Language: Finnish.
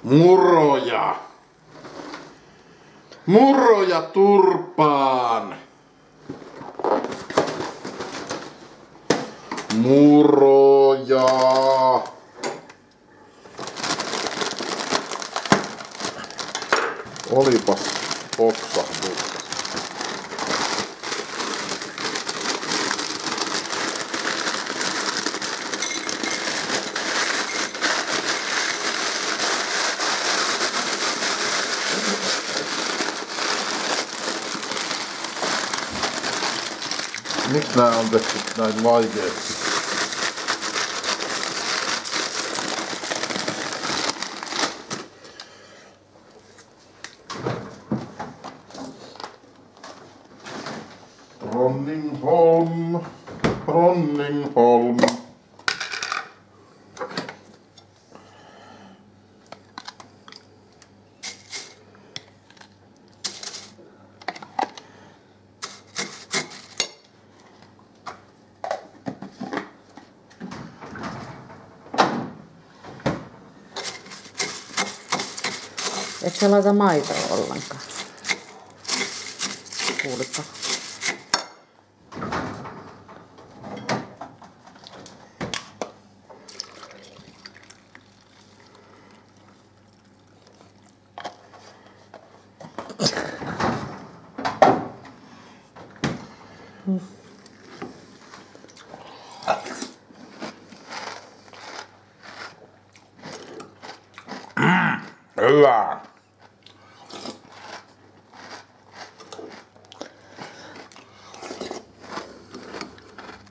Muroja. Muroja turpaan. Muroja. Olipas poksahdus. Miksi nää on tehty näin vaikeaksi? Ronningholm, Ronningholm. Et sä laita maitoa ollenkaan. Kuulitko? Hyvä.